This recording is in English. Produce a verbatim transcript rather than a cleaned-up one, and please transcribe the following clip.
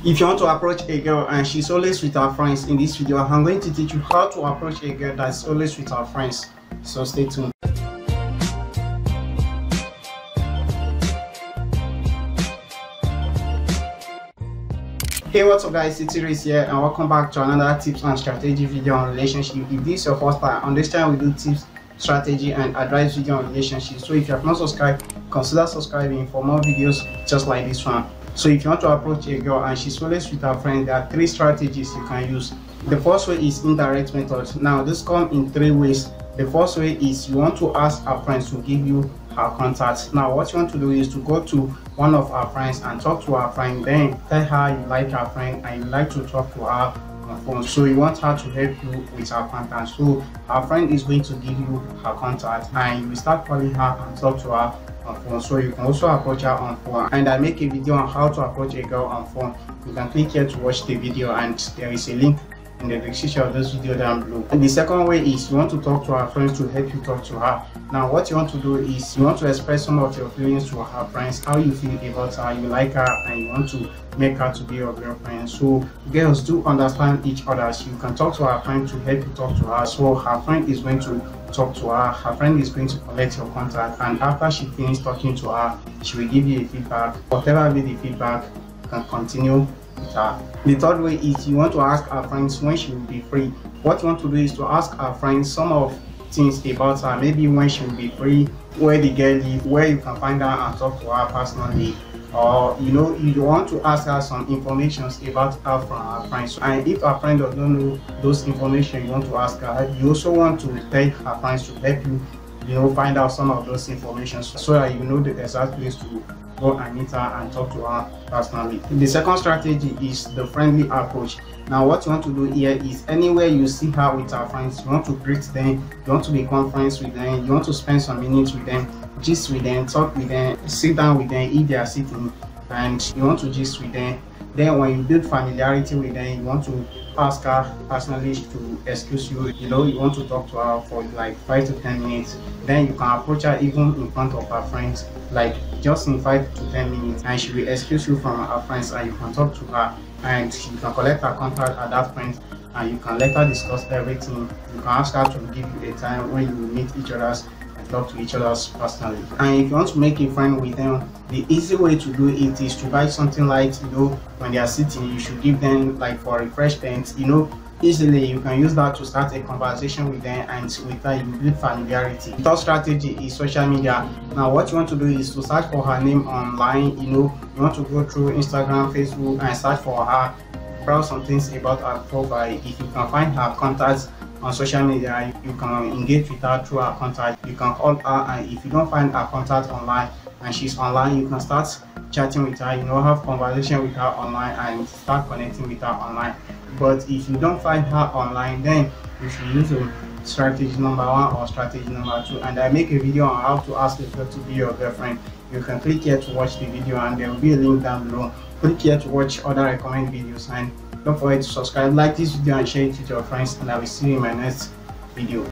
If you want to approach a girl and she's always with her friends, in this video I'm going to teach you how to approach a girl that's always with her friends. So stay tuned. Hey, what's up guys, it's Iris here and welcome back to another tips and strategy video on relationship. If this is your first time on this channel, we do tips, strategy and advice video on relationships. So if you have not subscribed, consider subscribing for more videos just like this one. So if you want to approach a girl and she's always with her friend, there are three strategies you can use. The first way is indirect method. Now this comes in three ways. The first way is you want to ask her friends to give you her contact. Now what you want to do is to go to one of her friends and talk to her friend, then tell her you like her friend and you like to talk to her on phone. So you want her to help you with her contact. So her friend is going to give you her contact and you will start calling her and talk to her on phone. So you can also approach her on phone, and I make a video on how to approach a girl on phone. You can click here to watch the video and there is a link in the description of this video down below. And the second way is you want to talk to her friends to help you talk to her. Now what you want to do is you want to express some of your feelings to her friends, how you feel about her, you like her and you want to make her to be your girlfriend. So girls do understand each other. So you can talk to her friend to help you talk to her. So her friend is going to talk to her, her friend is going to collect your contact, and after she finishes talking to her, she will give you a feedback. Whatever be the feedback, you can continue with her. The third way is you want to ask her friends when she will be free. What you want to do is to ask her friends some of things about her, maybe when she will be free, where the girl lives, where you can find her and talk to her personally, or you know you want to ask her some information about her from her friends. And if her friend does not know those information you want to ask her, you also want to tell her friends to help you you know find out some of those information so that you know the exact place to go and meet her and talk to her personally. The second strategy is the friendly approach. Now what you want to do here is anywhere you see her with her friends, you want to greet them, you want to become friends with them, you want to spend some minutes with them, gist with them, talk with them, sit down with them if they are sitting, and you want to gist with them. Then when you build familiarity with them, you want to ask her personally to excuse you, you know you want to talk to her for like five to ten minutes. Then you can approach her even in front of her friends, like just in five to ten minutes, and she will excuse you from her friends and you can talk to her and you can collect her contact at that point and you can let her discuss everything. You can ask her to give you a time when you will meet each other's and talk to each other's personally. And if you want to make a friend with them, the easy way to do it is to buy something light. You know when they are sitting, you should give them like for refreshment, you know easily. You can use that to start a conversation with them, and with that you build familiarity. The third strategy is social media. Now what you want to do is to search for her name online. You know you want to go through Instagram, Facebook and search for her, browse some things about her profile. If you can find her contacts on social media, you can engage with her through her contact. You can call her, and if you don't find her contact online and she's online, you can start chatting with her, you know have conversation with her online and start connecting with her online. But if you don't find her online, then you should use a strategy number one or strategy number two, and I make a video on how to ask a girl to be your girlfriend. You can click here to watch the video and there will be a link down below. Click here to watch other recommended videos, and don't forget to subscribe, like this video and share it with your friends, and I will see you in my next video.